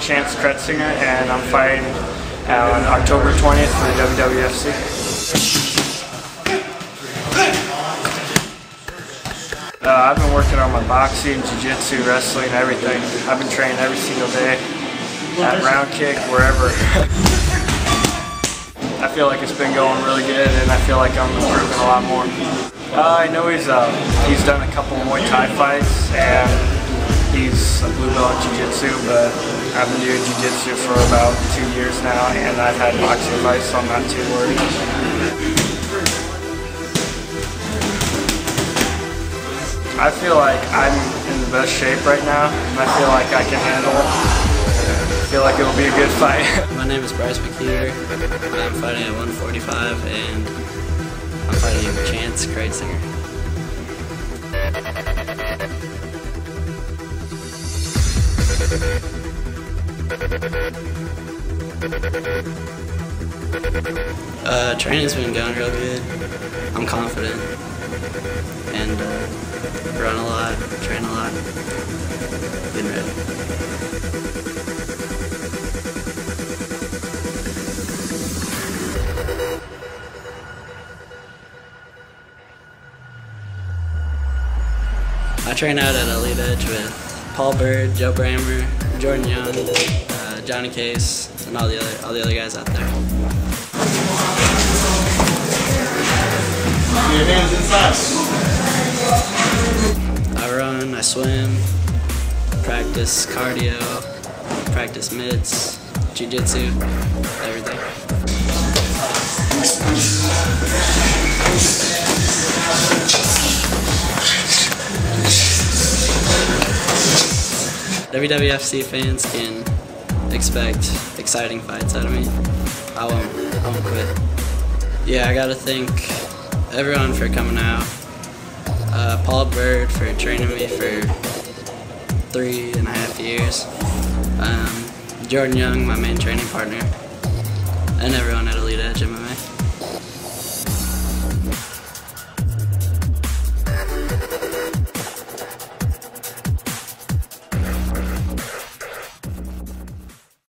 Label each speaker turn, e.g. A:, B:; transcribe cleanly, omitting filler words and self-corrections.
A: Chance Kretzinger, and I'm fighting on October 20th for the WWFC. I've been working on my boxing, jiu-jitsu, wrestling, everything. I've been training every single day, at round kick, wherever. I feel like it's been going really good, and I feel like I'm improving a lot more. I know he's done a couple Muay Thai fights, and he's a blue belt in jiu-jitsu, but I've been doing jiu-jitsu for about 2 years now, and I've had boxing fights, so I'm not too worried. I feel like I'm in the best shape right now, and I feel like I can handle it. I feel like it'll be a good fight.
B: My name is Bryce McKeever. I'm fighting at 145, and I'm fighting Chance Kretzinger. Training's been going real good. I'm confident and run a lot, train a lot, getting ready. I train out at Elite Edge with Paul Bird, Joe Brammer, Jordan Young, Johnny Case, and all the other guys out there.
C: Your hands inside.
B: I run, I swim, practice cardio, practice mitts, jiu-jitsu, everything. WWFC fans can expect exciting fights out of me. I won't quit. Yeah, I gotta thank everyone for coming out. Paul Bird for training me for 3.5 years. Jordan Young, my main training partner, and everyone at Elite Edge MMA.